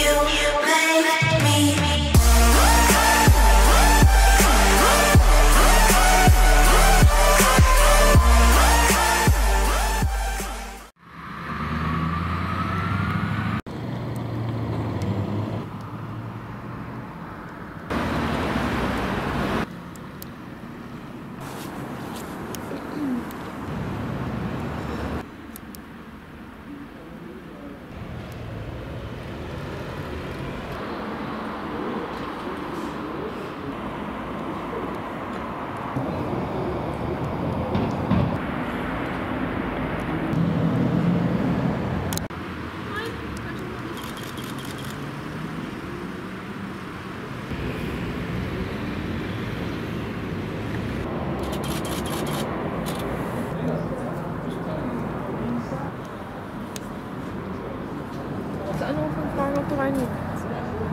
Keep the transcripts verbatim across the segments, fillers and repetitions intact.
Anrufen und fragen, ob du reingehen kannst.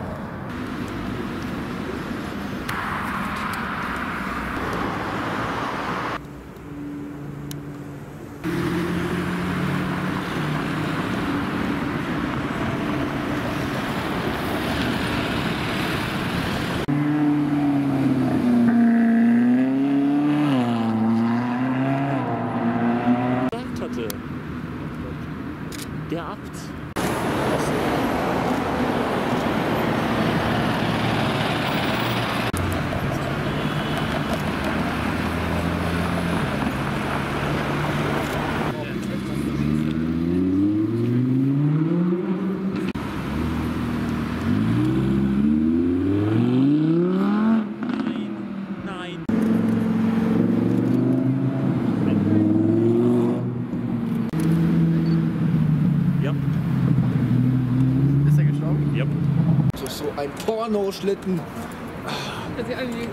Hatte. Der Abt. So ein Pornoschlitten. Hat sie anliegen.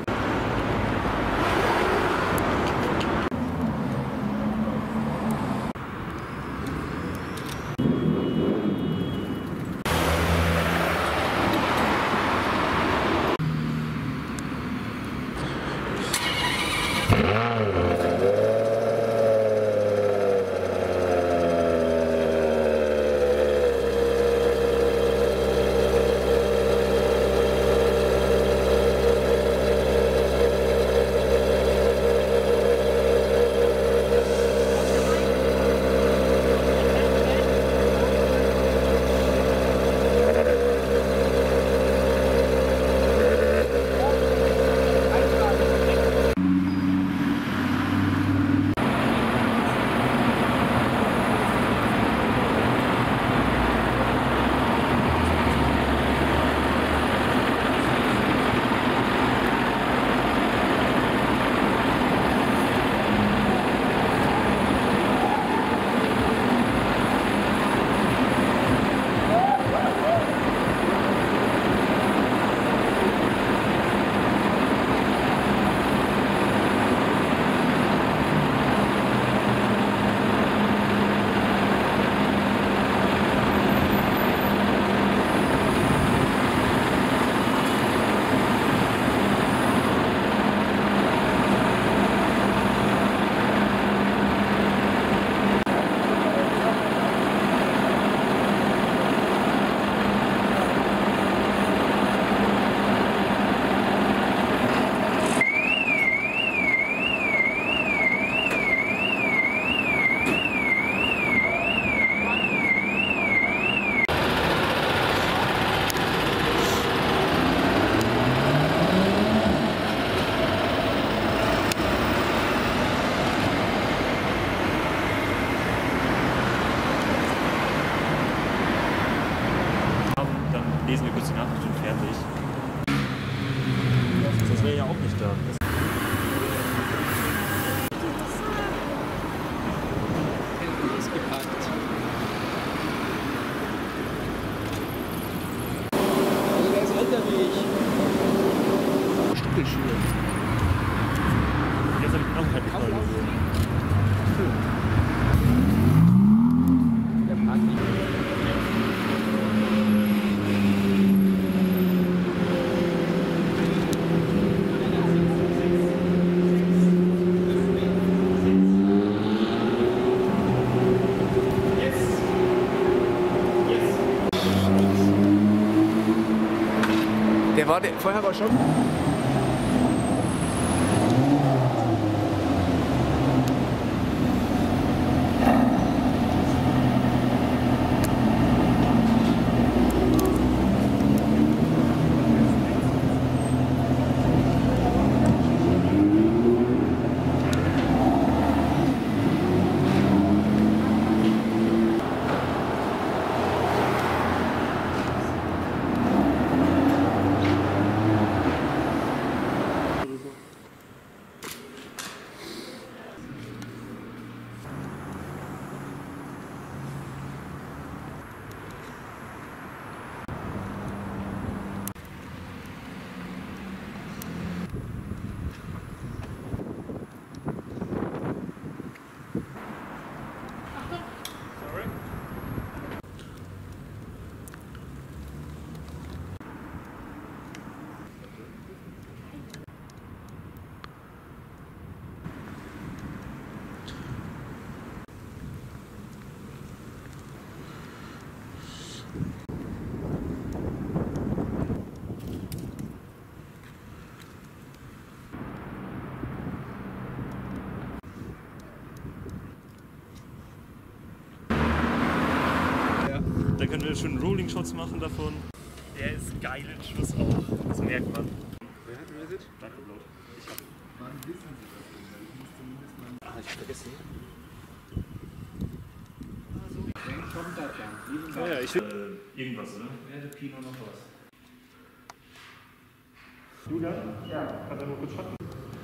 Lesen wir kurz die Nachricht und fertig. Das wäre ja auch nicht da. Hinten ist gepackt. Also der ist älter wie ich. Stuckelschuhe. Jetzt habe ich noch keine Frage. Der passt nicht. Der war der, vorher war schon. Da können wir schon Rolling Shots machen davon. Der ist geil in Schuss auch. Das merkt man. Wer hat mir das? Danke, Blut. Ich hab. Wann wissen Sie das denn? Weil ich muss zumindest mal. Ach, ich hab vergessen. Wen kommt das dann? Ja, ja, ich will. Äh, irgendwas, oder? Werde Kino noch was. Julian? Ja. Kannst du mal kurz schatten?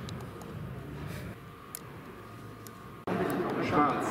Schwarz.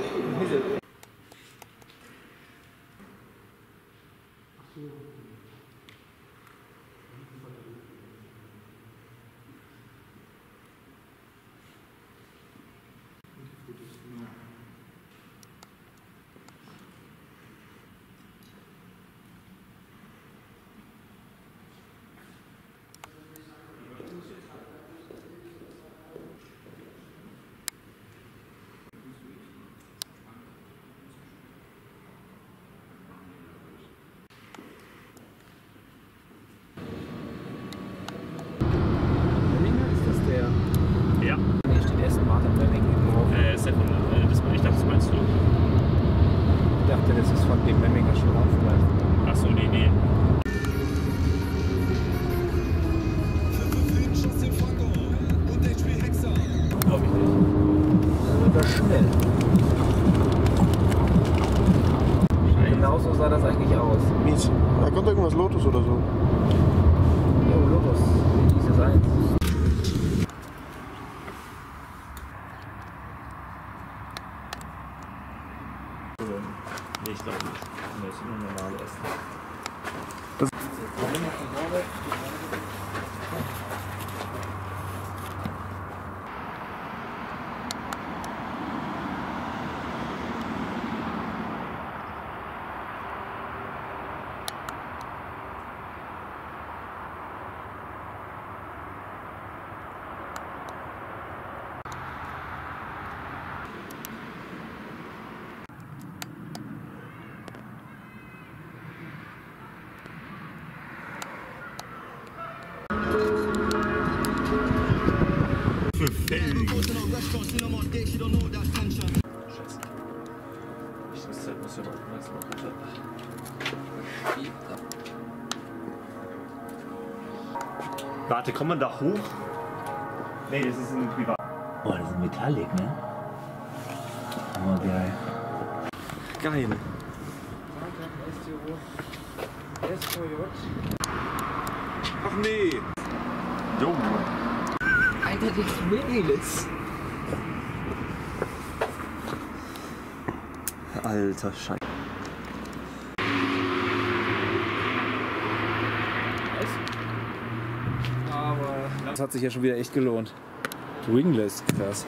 Ja. Hier steht Aston Martin Wedding drauf. Äh, ist der von. Äh, das, ich dachte, das meinst du. Ich dachte, das ist von dem Memminger schon aufgleich. Achso, nee, nee. Glaube ich nicht. Dann wird das schnell. Genau so sah das eigentlich aus. Mies. Da kommt irgendwas Lotus oder so. Jo, Lotus. Dieses eins. Nee, ich glaube nicht. Nee, ist nur normal Essen. Für Felgen. Scheiße. Ich muss halt ein bisschen aufmerksam machen. Warte, kommt man da hoch? Nee, das ist ein Privat. Oh, das ist Metallic, ne? Oh, geil. Geil. S V J. Ach nee. Jo. Alter, das ist Melis. Alter Scheiße. Aber das hat sich ja schon wieder echt gelohnt. Wingless, krass.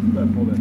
Über vorwärts.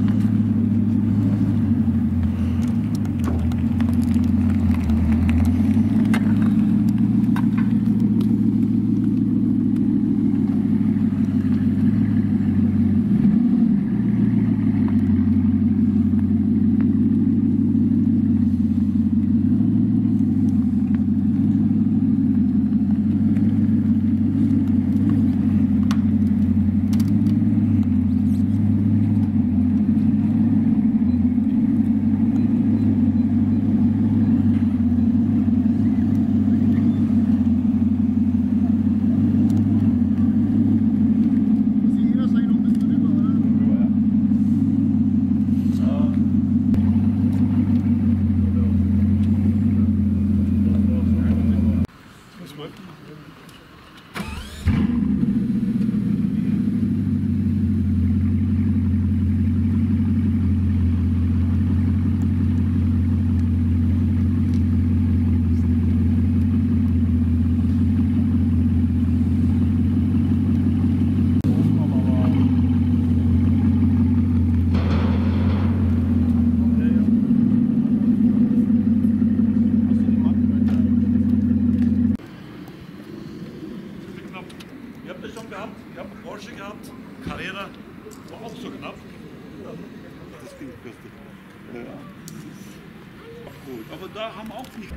Ihr habt das schon gehabt, ihr habt einen Porsche gehabt, Carrera, war auch so knapp. Das Ding kostet. Ja. Gut, aber da haben wir auch nicht.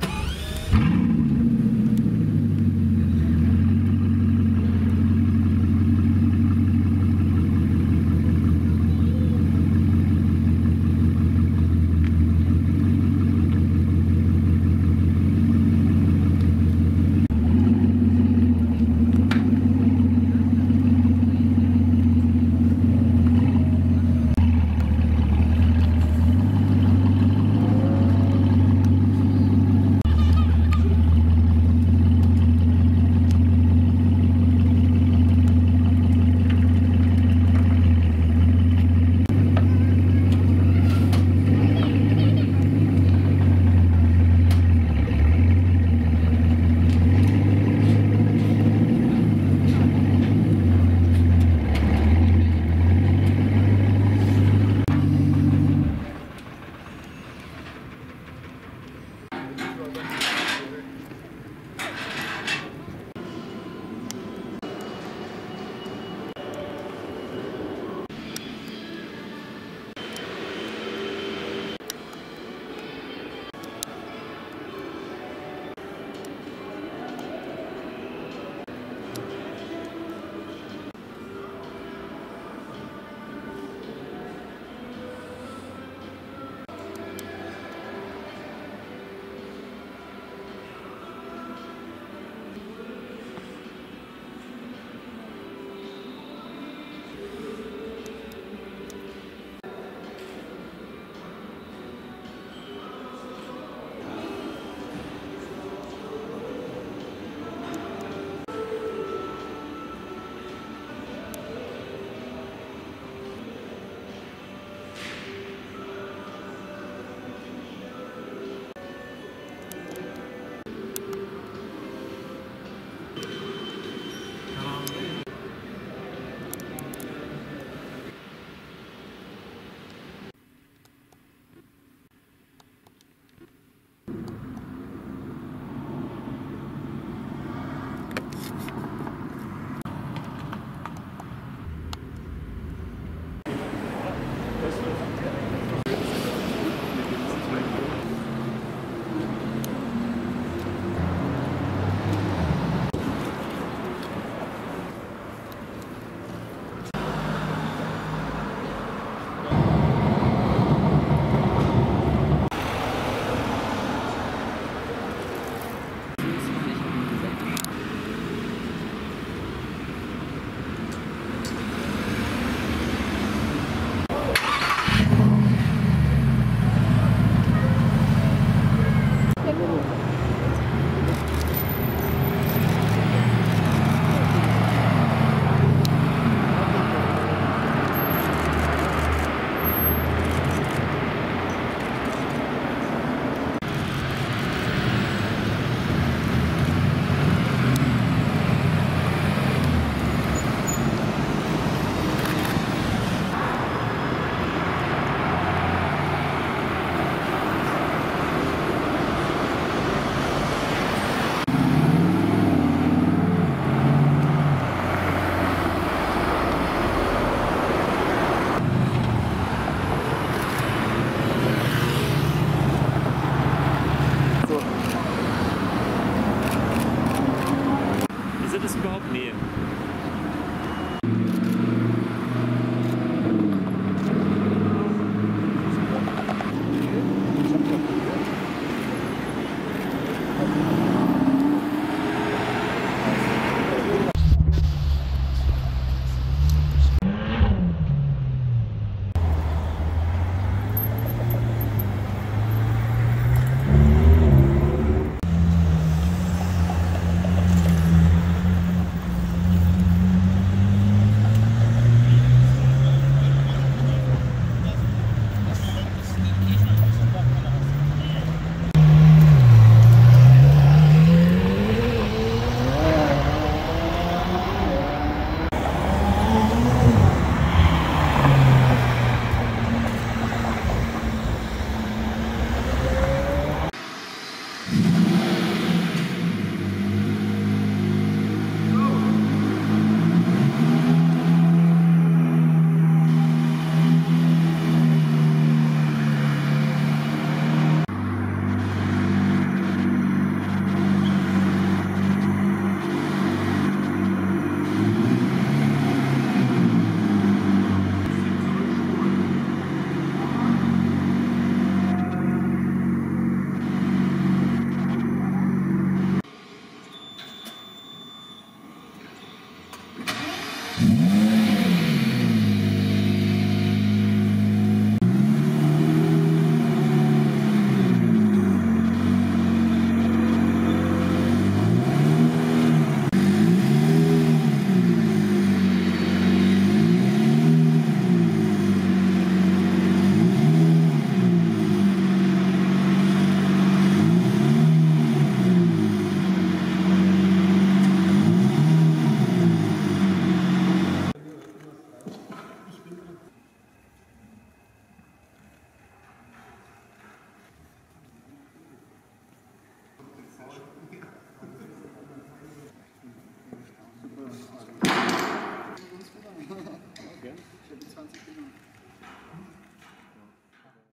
Ich habe zwanzig Minuten.